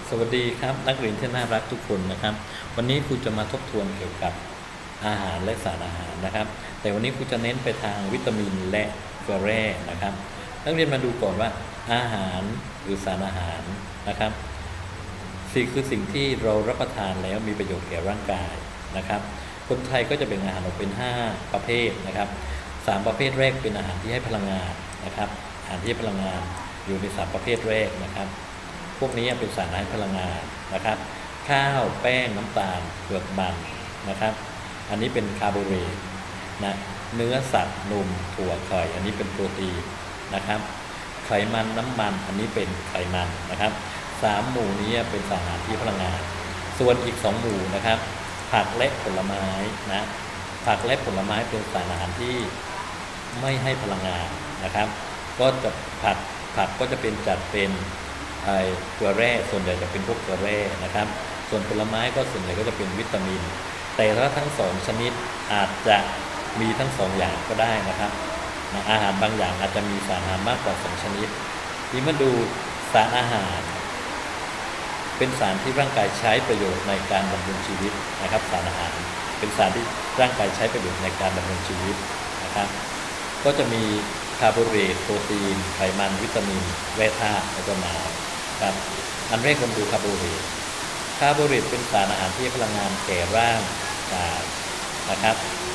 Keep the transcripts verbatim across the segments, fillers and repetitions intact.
สวัสดีครับนักเรียนที่น่ารักทุกคนนะครับวันนี้ครูจะมาทบทวนเกี่ยวกับอาหารและสารอาหารนะครับแต่วันนี้ครูจะเน้นไปทางวิตามินและเกลือแร่นะครับนักเรียนมาดูก่อนว่าอาหารหรือสารอาหารนะครับสิ่งคือสิ่งที่เรารับประทานแล้วมีประโยชน์แก่ร่างกายนะครับคนไทยก็จะแบ่งอาหารออกเป็นห้าประเภทนะครับสามประเภทแรกเป็นอาหารที่ให้พลังงานนะครับอาหารที่ให้พลังงานอยู่ในสามประเภทแรกนะครับพวกนี้เป็นสารให้พลังงานนะครับข้าวแป้งน้ำตาลเปลือกมันนะครับอันนี้เป็นคาร์โบไฮเดรตนะเนื้อสัตว์นมถั่วไข่อันนี้เป็นโปรตีนนะครับไขมันน้ำมันอันนี้เป็นไขมันนะครับสามหมู่นี้เป็นสารอาหารที่พลังงานส่วนอีกสองหมู่นะครับผักและผลไม้นะผักและผลไม้เป็นสารอาหารที่ไม่ให้พลังงานนะครับก็จะผักผักก็จะเป็นจัดเป็นไอเกลือแร่ส่วนใหญ่จะเป็นพวกเกลือแร่นะครับส่วนผลไม้ก็ส่วนใหญ่ก็จะเป็นวิตามินแต่ถ้าทั้งสองชนิดอาจจะมีทั้งสองอย่างก็ได้นะครับอาหารบางอย่างอาจจะมีสารอาหารมากกว่าสองชนิดนี่มาดูสารอาหารเป็นสารที่ร่างกายใช้ประโยชน์ในการดำรงชีวิตนะครับสารอาหารเป็นสารที่ร่างกายใช้ประโยชน์ในการดำรงชีวิตนะครับก็จะมีคาร์โบไฮเดรตโปรตีนไขมันวิตามินแร่ธาตุและก็น้ำครับอันแรกเราดูคาร์โบไฮเดรตคาร์โบไฮเดรตเป็นสารอาหารที่ให้พลังงานแก่ร่างกายนะครับ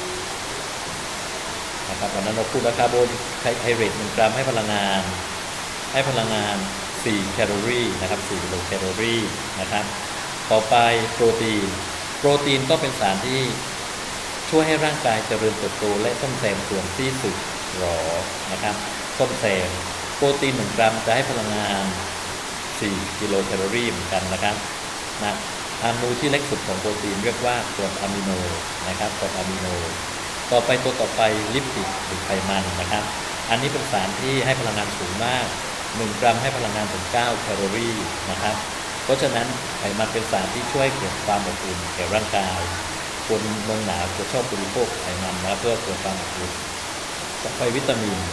นะครับวันนั้นเราพูดว่าคาร์โบไฮเดรตหนึ่งกรัมให้พลังงานให้พลังงานสี่แคลอรี่นะครับสี่กิโลแคลอรี่นะครับต่อไปโปรตีนโปรตีนก็เป็นสารที่ช่วยให้ร่างกายเจริญเติบโตและซ่อมแซมส่วนที่สึกหรอนะครับซ่อมแซมโปรตีนหนึ่งกรัมจะให้พลังงานสี่กิโลแคลอรี่เหมือนกันนะครับนะอนูที่เล็กสุดของโปรตีนเรียกว่ากรดอะมิโนนะครับกรดอะมิโนต่อไปตัวต่อไปลิปติดหรือไขมันนะครับอันนี้เป็นสารที่ให้พลังงานสูงมากหนึ่งกรัมให้พลังงานถึงเก้าแคลอรี่นะครับเพราะฉะนั้นไขมันเป็นสารที่ช่วยเกิดความอบอุ่นแก่ร่างกายคนเมืองหนาวจะชอบบริโภคไขมันนะเพื่อเกิดความอบอุ่นต่อไปวิตามิน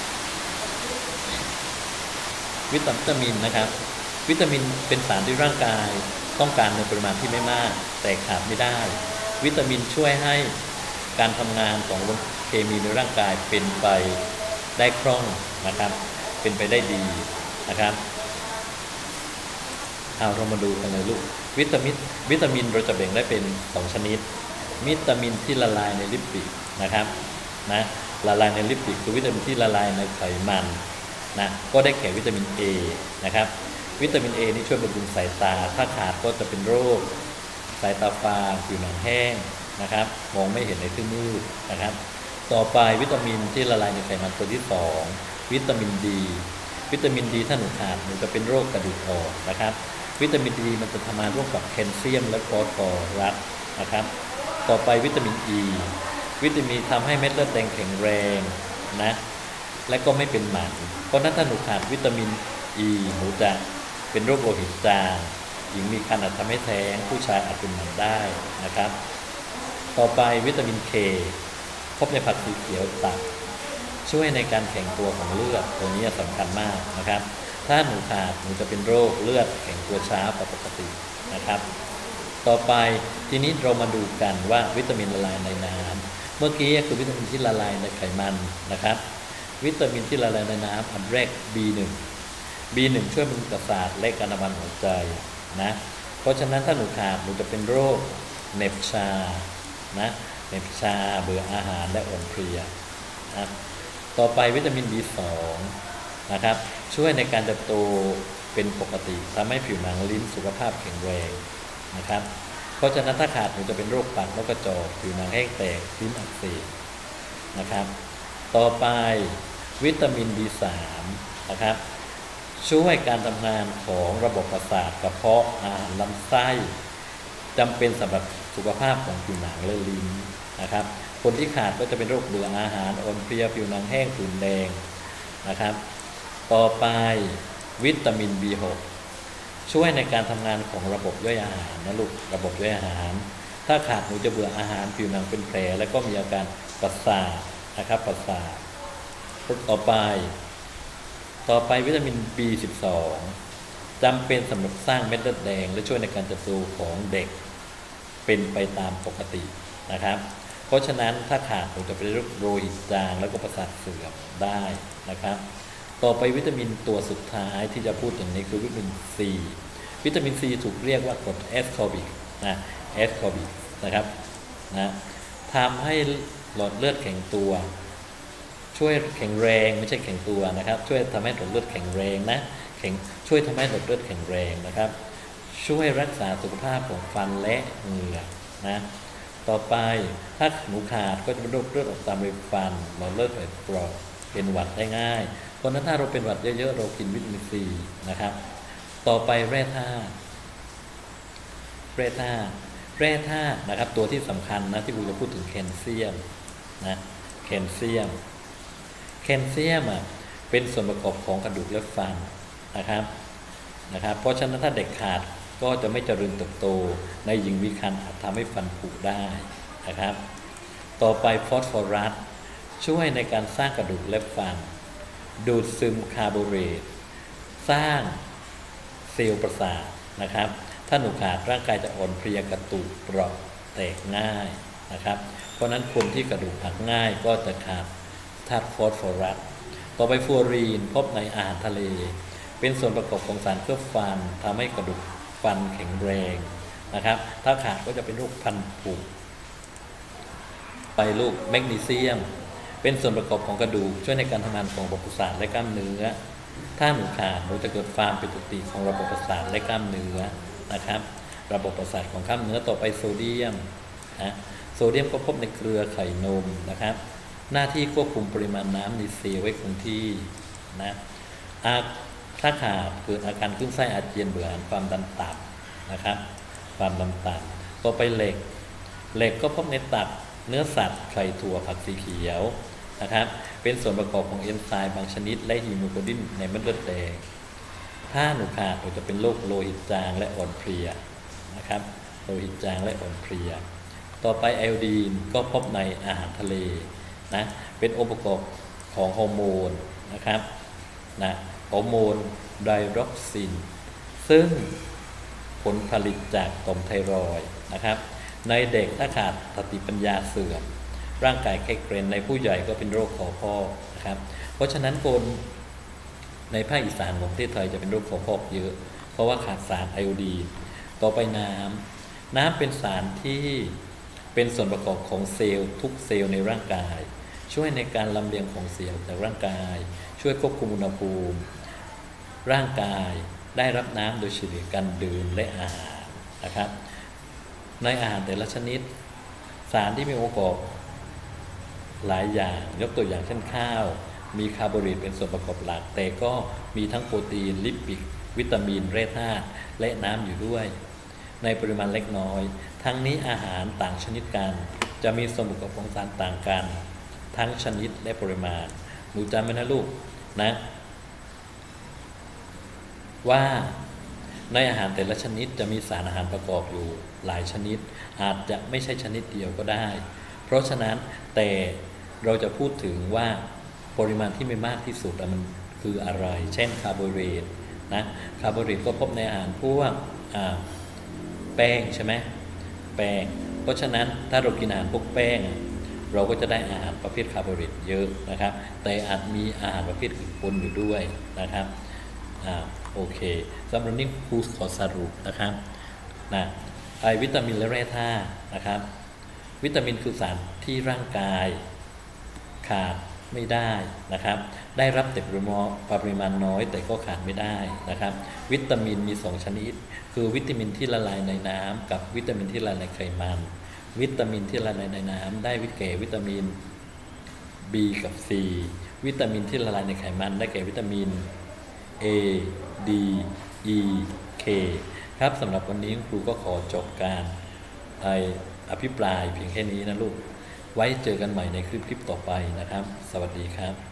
วิตามินนะครับวิตามินเป็นสารที่ร่างกายต้องการในปริมาณที่ไม่มากแต่ขาดไม่ได้วิตามินช่วยให้การทำงานของเคมีในร่างกายเป็นไปได้คล่องนะครับเป็นไปได้ดีนะครับเอาเรามาดูกันเลยลูกวิตามินวิตามินเราจะแบ่งได้เป็นสองชนิดวิตามินที่ละลายในลิปปิดนะครับนะละลายในลิปปิดคือวิตามินที่ละลายในไขมันนะก็ได้แก่วิตามิน A นะครับวิตามิน A นี่ช่วยบำรุงสายตาถ้าขาดก็จะเป็นโรคสายตาฟางผิวหนังแห้งนะครับมองไม่เห็นในที่มืดนะครับต่อไปวิตามินที่ละลายในไขมันตัวที่สองวิตามินดีวิตามินดีถ้าหนูขาดหนูจะเป็นโรคกระดูกอ่อนนะครับวิตามินดีมันจะทำงานร่วมกับแคลเซียมและฟอสฟอรัสนะครับต่อไปวิตามินอีวิตามินทำให้เม็ดเลือดแดงแข็งแรงนะและก็ไม่เป็นหมันเพราะนั้นถ้าหนูขาดวิตามินอีหนูจะเป็นโรคโลหิตจางหญิงมีครรภ์อาจทำให้แท้งผู้ชายอาจเป็นหมันได้นะครับต่อไปวิตามินเคพบในผักสีเขียวตับช่วยในการแข็งตัวของเลือดตัวนี้สำคัญมากนะครับถ้าหนูขาดหนูจะเป็นโรคเลือดแข็งตัวช้ากว่าปกตินะครับต่อไปทีนี้เรามาดูกันว่าวิตามินละลายในน้ำเมื่อกี้คือวิตามินที่ละลายในไขมันนะครับวิตามินที่ละลายในน้ำอันแรก บี หนึ่ง บี หนึ่ง ช่วยบำรุงประสาทและการทำงานหัวใจนะเพราะฉะนั้นถ้าหนูขาดหนูจะเป็นโรคเหน็บชานะเหน็บชาเบื่ออาหารและอ่อนเพลียนะต่อไปวิตามิน บี สอง นะครับช่วยในการเติบโตเป็นปกติทำให้ผิวหนังลิ้นสุขภาพแข็งแรงนะครับเพราะฉะนั้นถ้าขาดหนูจะเป็นโรคปากนกกระจอกผิวหนังแห้งแตกลิ้นอักเสบนะครับต่อไปวิตามิน บี สาม นะครับช่วยการทำงานของระบบประสาทกระเพาะอาหารลำไส้จำเป็นสำหรับสุขภาพของผิวหนังและลิ้นนะครับคนที่ขาดก็จะเป็นโรคเบื่ออาหารอ่อนเพลียผิวหนังแห้งผื่นแดงนะครับต่อไปวิตามิน บี หก ช่วยในการทำงานของระบบย่อยอาหารนะลูกระบบย่อยอาหารถ้าขาดหนูจะเบื่ออาหารผิวหนังเป็นแผลแล้วก็มีอาการประสาทนะครับประสาทต่อไปต่อไปวิตามิน บี สิบสองจำเป็นสำหรับสร้างเม็ดเลือดแดงและช่วยในการเติบโตของเด็กเป็นไปตามปกตินะครับเพราะฉะนั้นถ้าขาดผมจะเป็นโรคหิตจางแล้วก็ประสาทเสื่อมได้นะครับต่อไปวิตามินตัวสุดท้ายที่จะพูดถึงนี้คือวิตามินซีวิตามินซีถูกเรียกว่ากรดแอสคอบิกนะแอสคอบิกนะครับนะทำให้หลอดเลือดแข็งตัวช่วยแข็งแรงไม่ใช่แข็งตัวนะครับช่วยทำให้หลอดเลือดแข็งแรงนะแข็งช่วยทำให้หลอดเลือดแข็งแรงนะครับช่วยรักษาสุขภาพของฟันและเหงือกนะต่อไปถ้าหนูขาดก็จะเป็นโรคเลือดออกตามริมฟันหลอดเลือดไหลเปราะเป็นหวัดได้ง่ายเพราะนั้นถ้าเราเป็นหวัดเยอะๆเรากินวิตามินซีนะครับต่อไปแร่ธาตุแร่ธาตุแร่ธาตุนะครับตัวที่สำคัญนะที่ผมจะพูดถึงแคลเซียมนะแคลเซียมแคลเซียมอ่ะเป็นส่วนประกอบของกระดูกและฟันนะครับนะครับเพราะฉะนั้นถ้าเด็กขาดก็จะไม่เจริญเติบโตในหญิงมีครรภ์อาจทำให้ฟันผุได้นะครับต่อไปฟอสฟอรัสช่วยในการสร้างกระดูกและฟันดูดซึมคาร์โบไฮเดรตสร้างเซลล์ประสาทนะครับถ้าหนูขาดร่างกายจะอ่อนเพลียกระตุกเปราะแตกง่ายนะครับเพราะนั้นคนที่กระดูกหักง่ายก็จะขาดธาตุฟอสฟอรัสต่อไปฟลูออรีนพบในอาหารทะเลเป็นส่วนประกอบของสารเคลือบฟันทำให้กระดูกฟันแข็งแรงนะครับถ้าขาดก็จะเป็นโรคฟันผุไปลูกแมกนีเซียมเป็นส่วนประกอบของกระดูกช่วยในการทำงานของระบบประสาทและกล้ามเนื้อถ้าหนูขาดหนูจะเกิดความผิดปกติของระบบประสาทและกล้ามเนื้อนะครับระบบประสาทของกล้ามเนื้อต่อไปโซเดียมนะโซเดียมก็พบในเกลือไข่นมนะครับหน้าที่ควบคุมปริมาณน้ำในเซลล์ไว้คงที่นะถ้าขาดเกิดอาการคลื่นไส้อาเจียนเบื่ออาหารความดันต่ำนะครับความดันต่ำต่อไปเหล็กเหล็กก็พบในตับเนื้อสัตว์ไข่ถั่วผักสีเขียวนะครับเป็นส่วนประกอบของเอนไซม์บางชนิดและฮีโมโกลบินในเม็ดเลือดแดงถ้าหนูขาดหนูจะเป็นโรคโลหิตจางและอ่อนเพลียนะครับโลหิตจางและอ่อนเพลียต่อไปไอโอดีนก็พบในอาหารทะเลนะเป็นองค์ประกอบของฮอร์โมนนะครับนะฮอร์โมนไดร็อกซินซึ่งผลผลิตจากต่อมไทรอยด์นะครับในเด็กถ้าขาดสติปัญญาเสื่อมร่างกายแข็งเกร็งในผู้ใหญ่ก็เป็นโรคคอพอกนะครับเพราะฉะนั้นคนในภาคอีสานของประเทศไทยจะเป็นโรคคอพอกเยอะเพราะว่าขาดสารไอโอดีนต่อไปน้ำน้ำเป็นสารที่เป็นส่วนประกอบของเซลล์ทุกเซลล์ในร่างกายช่วยในการลำเลียงของเสียจากร่างกายช่วยควบคุมอุณหภูมิร่างกายได้รับน้ำโดยเฉลี่ยการดื่มและอาหารนะครับในอาหารแต่ละชนิดสารที่มีองค์ประกอบหลายอย่างยกตัวอย่างเช่นข้าวมีคาร์โบไฮเดรตเป็นส่วนประกอบหลักแต่ก็มีทั้งโปรตีนลิปิดวิตามินแร่ธาตุและน้ำอยู่ด้วยในปริมาณเล็กน้อยทั้งนี้อาหารต่างชนิดกันจะมีส่วนประกอบของสารต่างกันทั้งชนิดและปริมาณหนูจำไว้นะลูกนะว่าในอาหารแต่ละชนิดจะมีสารอาหารประกอบอยู่หลายชนิดอาจจะไม่ใช่ชนิดเดียวก็ได้เพราะฉะนั้นแต่เราจะพูดถึงว่าปริมาณที่ไม่มากที่สุดมันคืออะไรเช่นคาร์โบไฮเดรตนะคาร์โบไฮเดรตก็พบในอาหารพวกแป้งใช่ไหมแป้งเพราะฉะนั้นถ้าเรากินอาหารพวกแป้งเราก็จะได้อาหารประเภทคาร์โบไฮเดรตเยอะนะครับแต่อาจมีอาหารประเภทอื่นปนอยู่ด้วยนะครับอ่าโอเคสำหรับนี้ครูขอสรุปนะครับนะไอวิตามินและแร่ธาตุนะครับวิตามินคือสารที่ร่างกายขาดไม่ได้นะครับได้รับแต่ปริมาณน้อยแต่ก็ขาดไม่ได้นะครับวิตามินมีสองชนิดคือวิตามินที่ละลายในน้ำกับวิตามินที่ละลายในไขมันวิตามินที่ละลายในน้ำได้แก่วิตามิน B กับ C วิตามินที่ละลายในไขมันได้แก่วิตามิน A D E K ครับสำหรับวันนี้ครูก็ขอจบการอภิปรายเพียงแค่นี้นะลูกไว้เจอกันใหม่ในคลิปคลิปต่อไปนะครับสวัสดีครับ